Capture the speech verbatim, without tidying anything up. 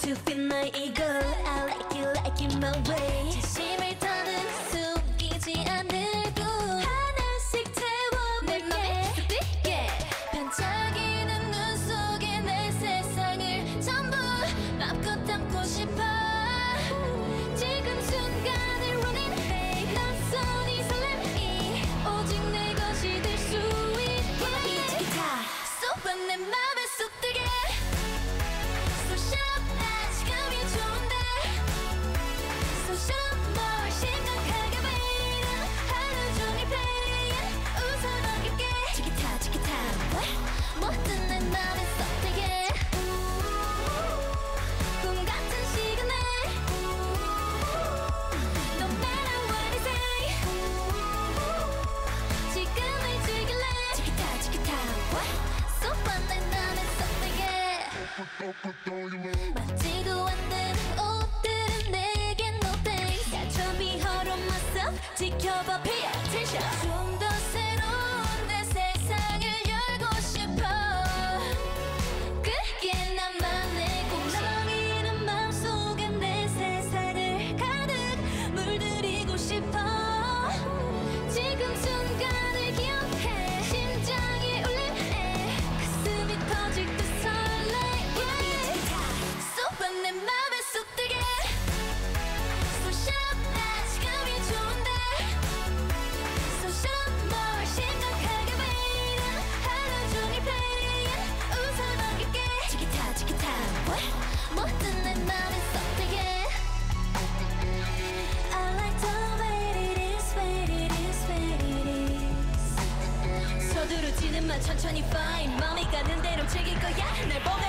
to feel my ego. I like it, like it my way. 진심을 더는 숨기지 않으고 하나씩 태워볼게. 내 맘에 쏟게 반짝이는 눈 속에 내 세상을 전부 맘껏 담고 싶어. 지금 순간을 원해. 낯선 이 설렘이 오직 내 것이 될 수 있게. 이 기타 쏟아 내 맘에 쏟들게. So sharp 나 지금이 좋은데. So sharp 뭘 심각하게 baby. 하루 종일 playing 웃어 넘길게. 지기타 지기타 뭐든 내 맘에 쏟들게. 꿈 같은 시간에 No matter what I say 지금을 즐길래. 지기타 지기타 쏟아 내 맘에 쏟들게. 맞지도 않는 옷들은 내겐 no thanks. 나 좀 be hard on myself. 지켜봐 pay attention. 좀 더 새로운 내 세상을 열고 싶어. 그게 나만의 꿈. 낭이는 마음속에 내 세상을 가득 물들이고 싶어. 지금 순간을 기억해. 심장이 울림에 가슴이 터질 듯 설레. 쏟아 내 맘에 쏟들게. So sharp 나 지금이 좋은데. So sharp 뭘 심각하게 baby. 하루 종일 playing 웃어 넘길게. 지기타 지기타 뭐든 내 맘에 쏟들게. I like the way it is, way it is, way it is. 서두르지는 마 천천히 fine. 마음이 가는 대로 즐길 거야. 날 보면